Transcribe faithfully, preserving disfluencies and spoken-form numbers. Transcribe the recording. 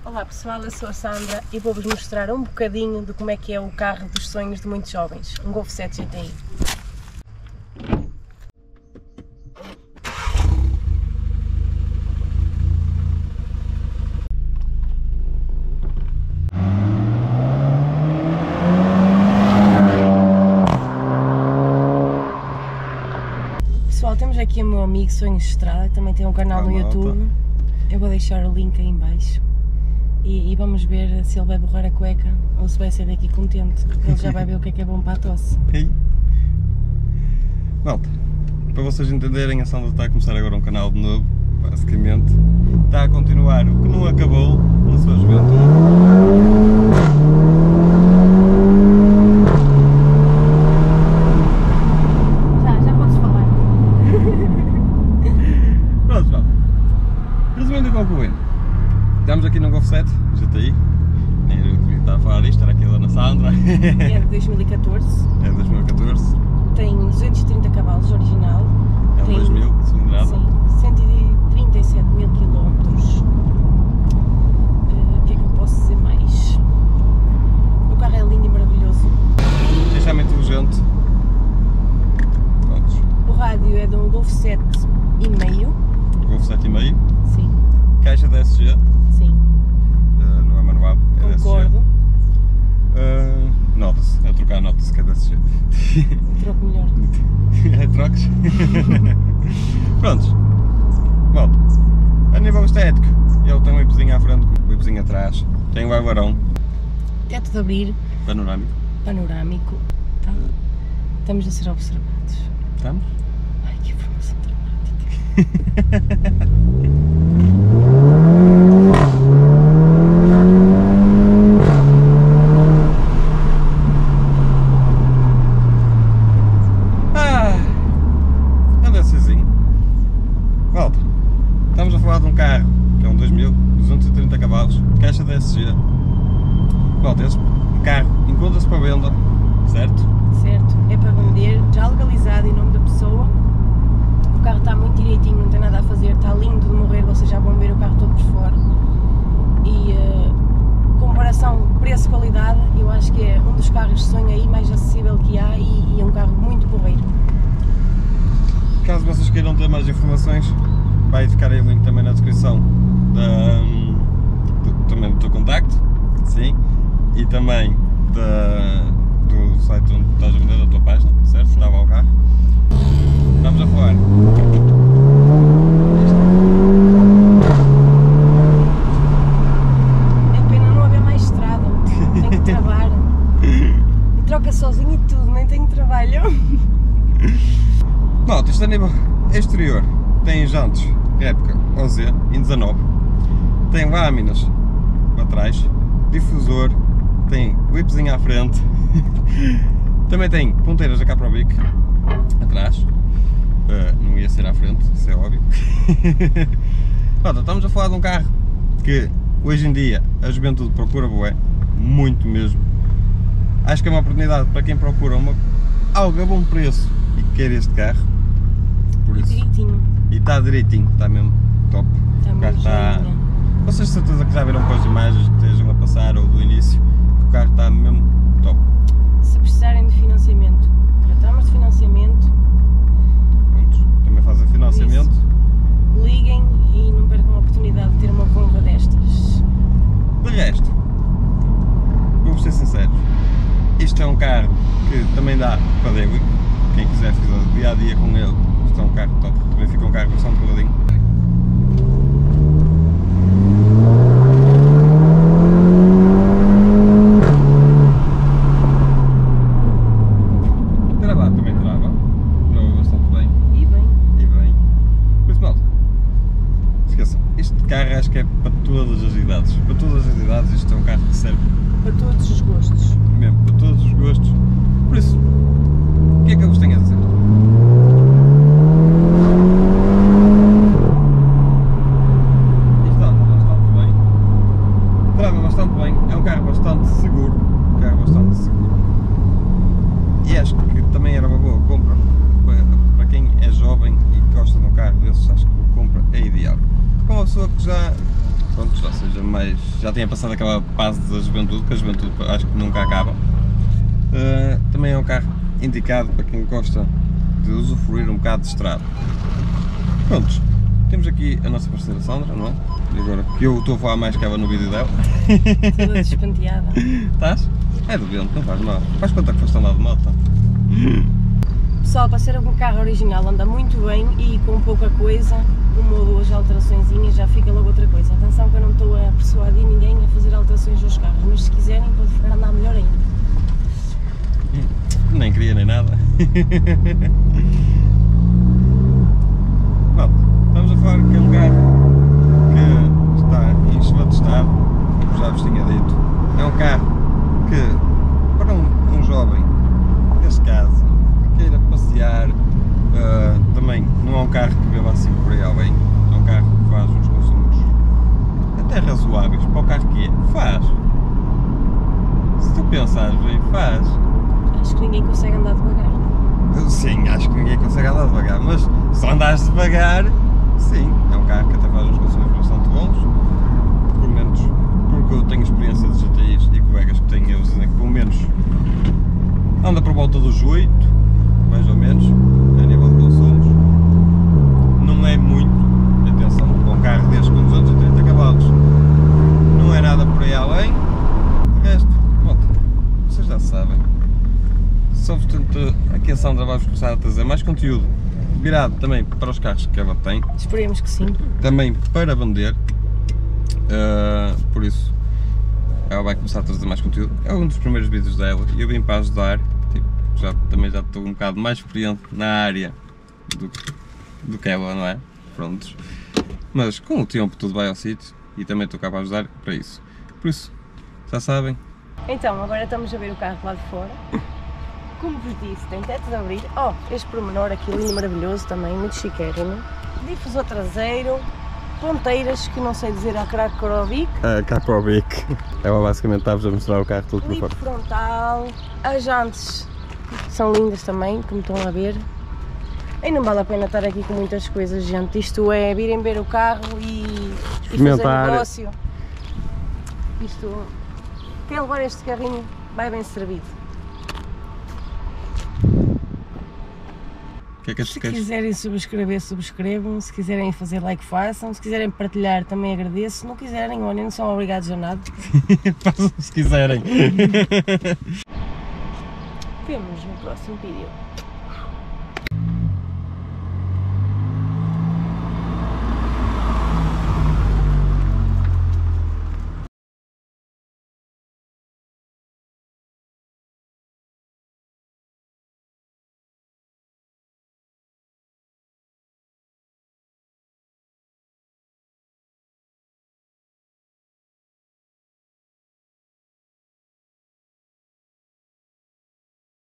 Olá pessoal, eu sou a Sandra e vou-vos mostrar um bocadinho de como é que é o carro dos sonhos de muitos jovens, um Golf sete G T I. Pessoal, temos aqui o meu amigo Sonhos de Estrada, que também tem um canal no YouTube. Eu vou deixar o link aí em baixo. E, e vamos ver se ele vai borrar a cueca ou se vai sair daqui contente. Ele já vai ver o que é que é bom para a tosse. Ei. Malta, para vocês entenderem, a Sandra está a começar agora um canal de novo, basicamente. Está a continuar o que não acabou na sua juventude. Já, já podes falar. Pronto, malta. Resumindo e concluindo. Estamos aqui no Golf sete G T I, nem eu devia estar a falar isto, era aqui a Dona Sandra. É de dois mil e catorze. É de dois mil e catorze. Tem duzentos e trinta cavalos original. É um tem, dois mil, cilindrada. Sim, cento e trinta e sete mil quilómetros. O que é que eu posso dizer mais? O carro é lindo e maravilhoso. Extremamente inteligente. Prontos. O rádio é de um Golf sete e meio. Golf sete e meio. Sim. Caixa da S G. Sim. Uh, não é manual, é da S G. Concordo. Uh, nota-se, é trocar, nota-se que é da S G. Um troco melhor. É trocos? Prontos. Malta, a nível estético, ele tem um whipzinho à frente, um whipzinho atrás, tem um varão. Teto de abrir. Panorâmico. Panorâmico. Tá. Estamos a ser observados. Estamos? Ai, que informação dramática. Estamos a falar de um carro que é um dois mil, duzentos e trinta cavalos, caixa da S G. Pronto, esse carro encontra-se para venda, certo? Certo, é para vender, já legalizado em nome da pessoa. O carro está muito direitinho, não tem nada a fazer, está lindo de morrer, vocês já vão ver o carro todo por fora. E uh, comparação preço-qualidade, eu acho que é um dos carros de sonho aí mais acessível que há e, e é um carro muito porreiro. Caso vocês queiram ter mais informações, vai ficar aí o link também na descrição da, do, também do teu contacto, sim, e também da, do site onde estás a vender, da tua página, certo? Sim. Estava ao carro. Vamos a falar. É pena não haver mais estrada, tenho que travar. E troca sozinho e tudo, nem tenho trabalho. Não, isto a nível exterior. Tem jantes réplica O Z em dezanove, tem lâminas atrás, difusor, tem whipzinho à frente, também tem ponteiras da Caprobic atrás, uh, não ia ser à frente, isso é óbvio. Pronto, estamos a falar de um carro que hoje em dia a juventude procura bué, muito mesmo. Acho que é uma oportunidade para quem procura uma, algo a bom preço e quer este carro. Por isso. Direitinho. E está direitinho, está mesmo top. Está o carro muito está... bem. Vocês de certeza que já viram com as imagens que estejam a passar ou do início, que o carro está mesmo top. Se precisarem de financiamento, tratamos de financiamento. Prontos, também fazem financiamento. Isso. Liguem e não percam a oportunidade de ter uma bomba destas. De resto, vou ser sincero, isto é um carro que também dá para daily. Quem quiser fazer dia a dia com ele, isto é um carro top, também fica um carro bastante peladinho. Travar também trava, trava bastante bem. E bem. E bem. Por isso, malta, esqueçam, este carro acho que é para todas as idades. Para todas as idades, isto é um carro que serve Para todos os gostos. mesmo, para todos os gostos. Por isso, o que é que eu vos tenho a dizer? Isto anda bastante bem, trava bastante bem, é um carro bastante seguro, um carro bastante seguro. E acho que também era uma boa compra para, para quem é jovem e gosta de um carro desses, acho que a compra é ideal. Para uma pessoa que já pronto, ou seja, mais, já tinha passado aquela fase da juventude, que a juventude acho que nunca acaba. Uh, também é um carro indicado para quem gosta de usufruir um bocado de estrada. Prontos, temos aqui a nossa parceira Sandra, não é? E agora que eu estou a falar mais que ela no vídeo dela. Toda despenteada. Estás? É do vento, não faz mal. Faz conta que foste andar de moto. Pessoal, para ser um carro original anda muito bem e com pouca coisa, uma ou duas alteraçõezinhas já fica logo outra coisa. Atenção que eu não estou a persuadir ninguém a fazer alterações nos carros, mas se quiserem pode ficar a andar melhor ainda. Nem queria nem nada. Bom, estamos a falar que é um carro que está em excelente estado, como já vos tinha dito. É um carro que, para um, um jovem, neste caso, que queira passear, uh, também não é um carro que beba assim por aí além, é um carro que faz uns consumos até razoáveis para o carro que é. Faz. Se tu pensares bem, faz. Acho que ninguém consegue andar devagar. Sim, acho que ninguém consegue andar devagar, mas se andares devagar, sim, é um carro que até faz uns consumos bastante bons, pelo menos porque eu tenho experiência de G T Is e colegas que têm, eles dizem que pelo menos anda por volta dos oito, mais ou menos, a nível de consumos. Não é muito, atenção, com um carro deste com duzentos e trinta cavalos, não é nada por aí além. De resto, pronto, vocês já sabem. Só portanto, aqui a Sandra vai-vos começar a trazer mais conteúdo virado também para os carros que ela tem. Esperemos que sim. Também para vender, uh, por isso ela vai começar a trazer mais conteúdo. É um dos primeiros vídeos dela e eu vim para ajudar, tipo, já, também já estou um bocado mais experiente na área do, do que ela, não é? Prontos. Mas com o tempo tudo vai ao sítio e também estou cá para ajudar para isso. Por isso, já sabem. Então, agora estamos a ver o carro lá de fora. Como vos disse, tem teto de abrir. Oh, este pormenor aqui lindo, maravilhoso também, muito chiquérrimo. Difusor traseiro, ponteiras que não sei dizer a Krakovic. A Krakovic. Ela basicamente está-vos a mostrar o carro todo por Clipe fora. frontal, as jantes são lindas também, como estão a ver. E não vale a pena estar aqui com muitas coisas, gente. Isto é virem ver o carro e, e fazer negócio. Isto, quem levar este carrinho vai bem servido. Que é que Se queres? quiserem subscrever, subscrevam. Se quiserem fazer like, façam. Se quiserem partilhar, também agradeço. Se não quiserem, olhem, não são obrigados a nada. Façam se quiserem. Vemo-nos no próximo vídeo.